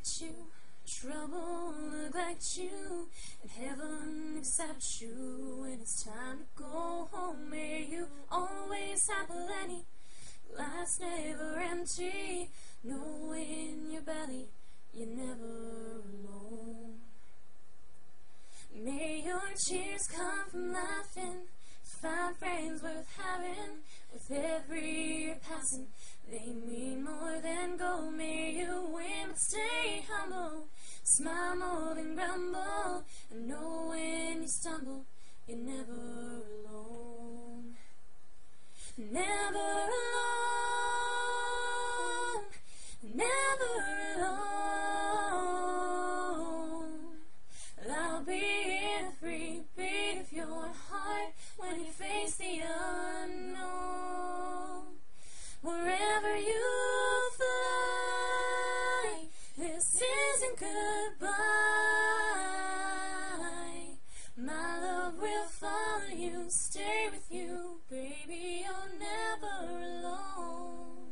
reject you, trouble neglect you, and heaven accept you. When it's time to go home, may you always have plenty, glass never empty, know in your belly you're never alone. May your tears come from laughing, find friends worth having, with every year passing, they mean more than gold. May you win but stay humble, smile more than grumble, and know when you stumble, you're never alone. Never alone, never alone. I'll be in every beat of your heart when you face the unknown. Wherever you fly, this isn't goodbye. My love will follow you, stay with you, baby, you're never alone.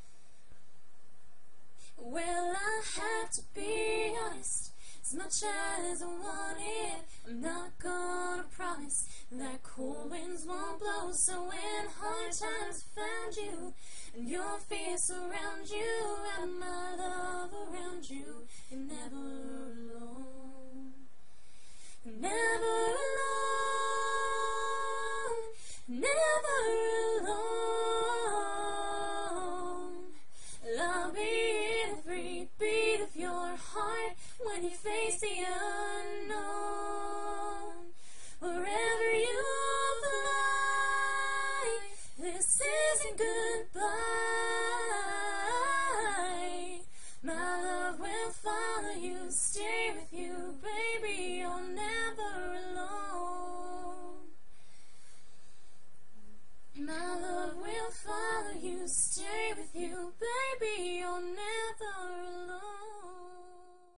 Well, I have to be honest, as much as I want it, I'm not gonna promise that cold winds won't blow. So when hard times found you, and your fears surround you, and my love around you, you're never alone. Never alone, never alone. I'll be in every beat of your heart when you face the unknown. Wherever you fly, this isn't goodbye. My love will follow you, stay with you, baby, you're never alone. My love will follow you, stay with you,